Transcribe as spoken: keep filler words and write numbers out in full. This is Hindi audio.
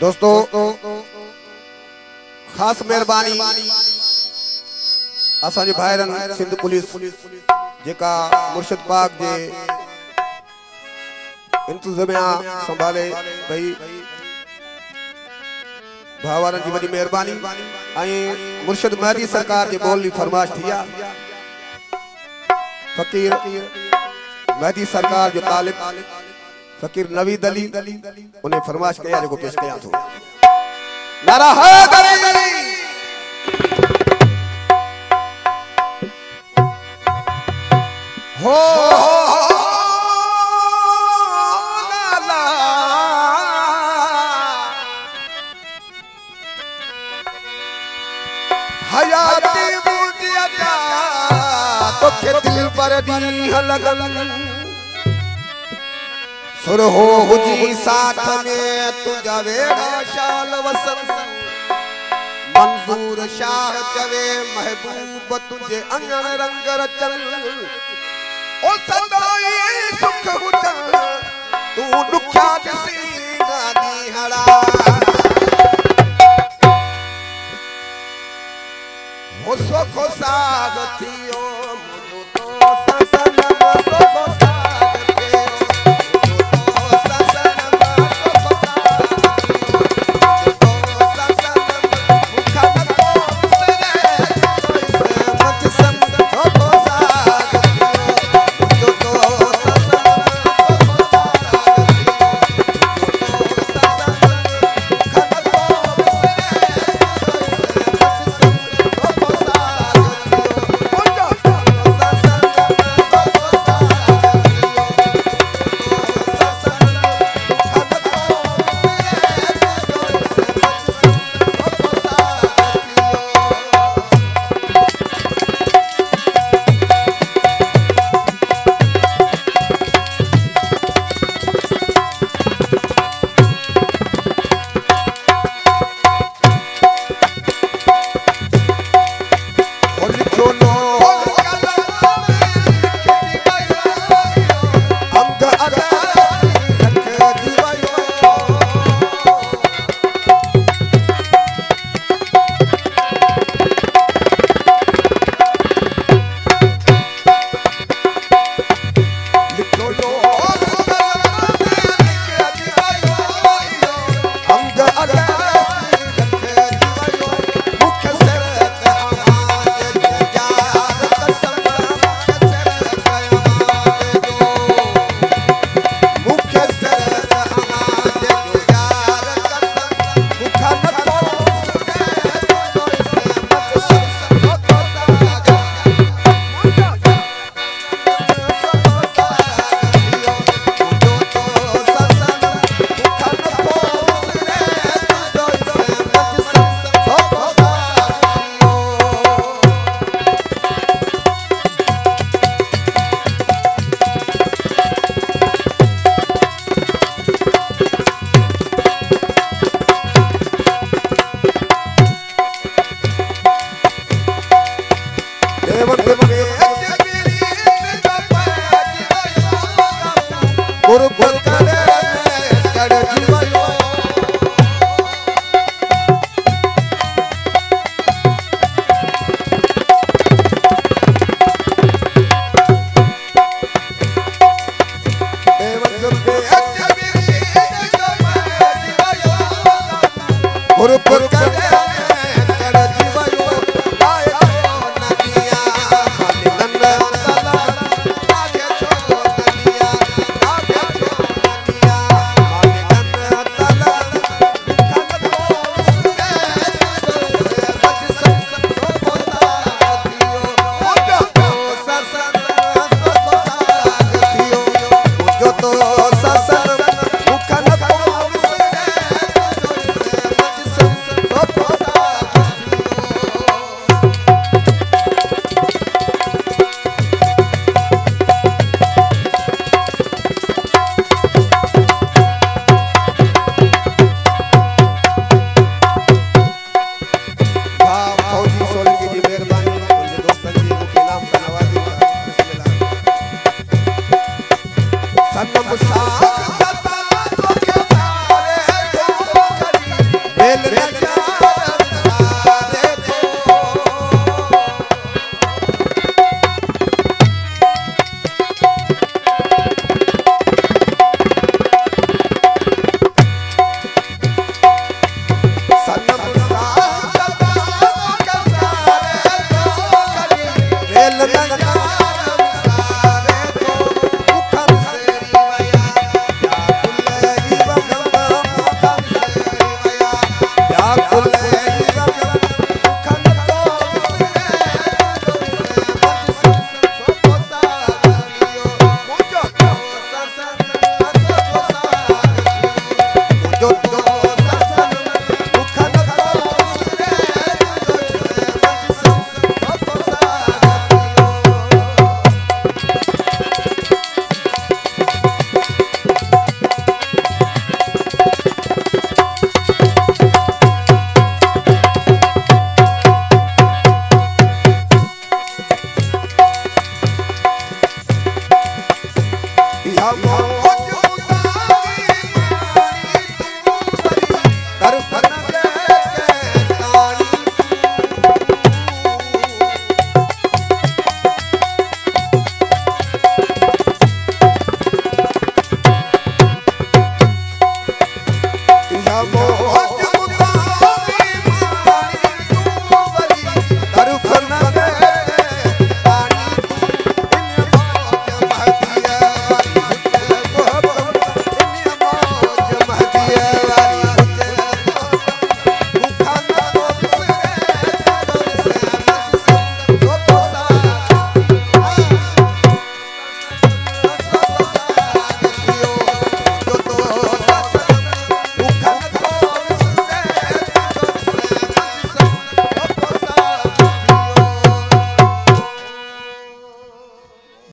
दोस्तों खास मेहरबानी असांजे भाइरनि सिंध पुलिस जेका मुर्शिद पाक जे इंतजामिया संभाले भई भावारनि जी वॾी मेहरबानी ऐं मुर्शिद महदी सरकार जे बोल जी फरमाइश थी आहे। फकीर महदी सरकार जो तालिब फकीर नवीद अली उन्हें फरमाइश कया जो पेश कया थो। नारा है गली हो हयाती मुझे तो के दिल पर दी लगन सुर हो हुजी साथ में तुझा वेड़ा शाल वसन मंजूर शाह चवे महबूब तुझे अंगण रंग रचल ओ सदाई सुख हुजन तू दुखा दिसी नादी हड़ा हो सुख साग थियो मुझो तो ससन सुख साग थियो नमो